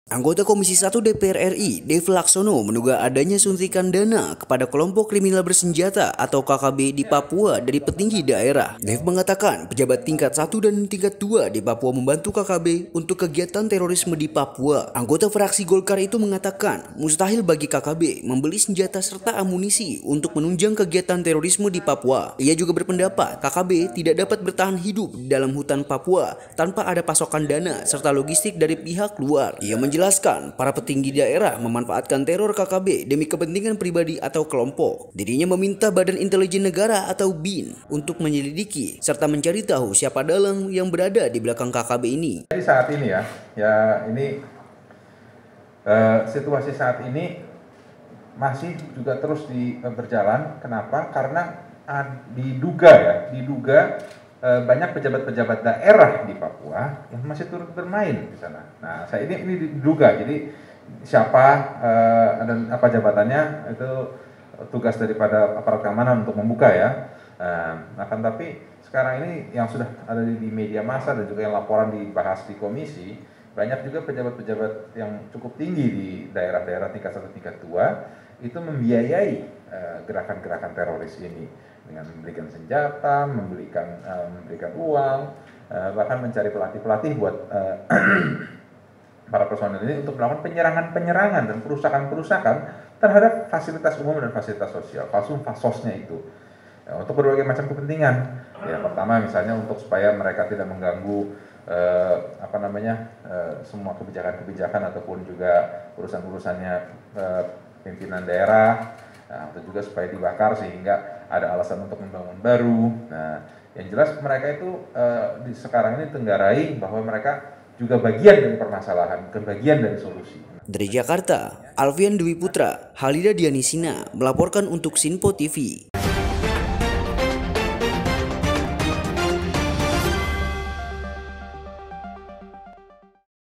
Anggota Komisi 1 DPR RI, Dev Laksono, menduga adanya suntikan dana kepada kelompok kriminal bersenjata atau KKB di Papua dari petinggi daerah. Dev mengatakan pejabat tingkat 1 dan tingkat 2 di Papua membantu KKB untuk kegiatan terorisme di Papua. Anggota fraksi Golkar itu mengatakan mustahil bagi KKB membeli senjata serta amunisi untuk menunjang kegiatan terorisme di Papua. Ia juga berpendapat KKB tidak dapat bertahan hidup di dalam hutan Papua tanpa ada pasokan dana serta logistik dari pihak luar. Ia menjelaskan para petinggi daerah memanfaatkan teror KKB demi kepentingan pribadi atau kelompok. Dirinya meminta Badan Intelijen Negara atau BIN untuk menyelidiki serta mencari tahu siapa dalang yang berada di belakang KKB ini. Jadi saat ini ini situasi saat ini masih juga terus berjalan. Kenapa? Karena diduga banyak pejabat-pejabat daerah di Papua yang masih turut bermain di sana. Nah, ini diduga. Jadi siapa dan apa jabatannya itu tugas daripada aparat keamanan untuk membuka ya. Akan tapi sekarang ini yang sudah ada di media massa dan juga yang laporan dibahas di komisi, banyak juga pejabat-pejabat yang cukup tinggi di daerah-daerah tingkat 1 tingkat 2 itu membiayai gerakan-gerakan teroris ini dengan memberikan senjata, memberikan uang, bahkan mencari pelatih-pelatih buat para personel ini untuk melakukan penyerangan dan perusakan terhadap fasilitas umum dan fasilitas sosial, fasosnya itu, untuk berbagai macam kepentingan. Ya, pertama misalnya untuk supaya mereka tidak mengganggu semua kebijakan ataupun juga urusan-urusannya pimpinan daerah. Nah, atau juga supaya dibakar sehingga ada alasan untuk membangun baru. Nah, yang jelas mereka itu sekarang ini tenggarai bahwa mereka juga bagian dari permasalahan, bagian dari solusi. Dari Jakarta, Alfian Dwi Putra, Halida Dianisina melaporkan untuk Sinpo TV.